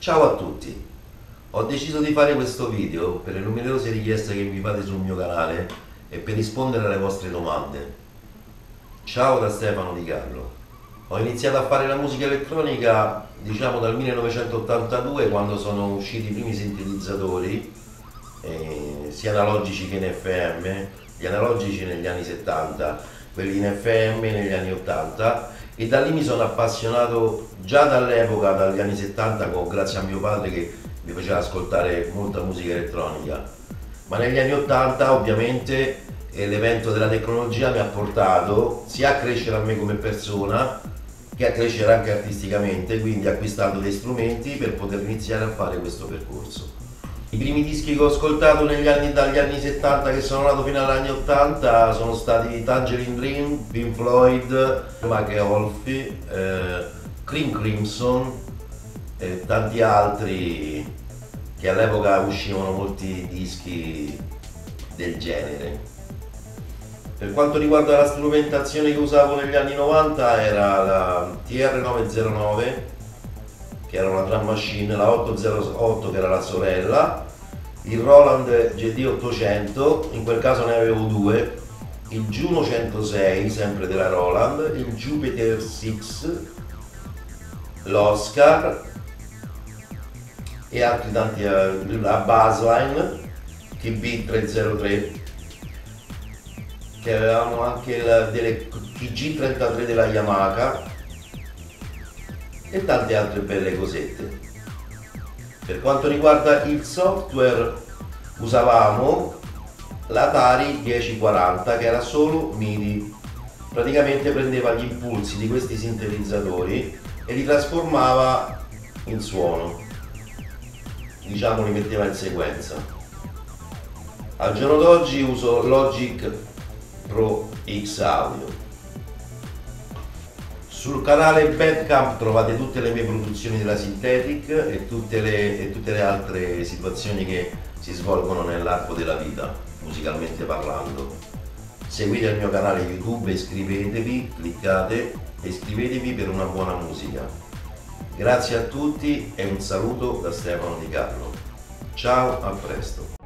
Ciao a tutti, ho deciso di fare questo video per le numerose richieste che mi fate sul mio canale e per rispondere alle vostre domande. Ciao da Stefano Di Carlo. Ho iniziato a fare la musica elettronica diciamo dal 1982, quando sono usciti i primi sintetizzatori sia analogici che in FM, gli analogici negli anni 70, quelli in FM negli anni 80, e da lì mi sono appassionato già dall'epoca, dagli anni 70, grazie a mio padre che mi faceva ascoltare molta musica elettronica. Ma negli anni 80 ovviamente l'evento della tecnologia mi ha portato sia a crescere a me come persona che a crescere anche artisticamente, quindi ho acquistato dei strumenti per poter iniziare a fare questo percorso. I primi dischi che ho ascoltato dagli anni 70 che sono nato fino agli anni 80 sono stati Tangerine Dream, Pink Floyd, Mike Oldfield, King Crimson e tanti altri, che all'epoca uscivano molti dischi del genere. Per quanto riguarda la strumentazione che usavo negli anni 90 era la TR-909, che era una drum machine, la 808 che era la sorella, il Roland GD800, in quel caso ne avevo due, il Juno 106 sempre della Roland, il Jupiter 6, l'Oscar e altri tanti, la Bassline TB303, che avevamo anche delle TG33 della Yamaha e tante altre belle cosette. Per quanto riguarda il software usavamo l'Atari 1040, che era solo MIDI, praticamente prendeva gli impulsi di questi sintetizzatori e li trasformava in suono, diciamo li metteva in sequenza. Al giorno d'oggi uso Logic Pro X Audio. Sul canale Bandcamp trovate tutte le mie produzioni della Synthetic e tutte le altre situazioni che si svolgono nell'arco della vita, musicalmente parlando. Seguite il mio canale YouTube, iscrivetevi, cliccate e iscrivetevi per una buona musica. Grazie a tutti e un saluto da Stefano Di Carlo. Ciao, a presto.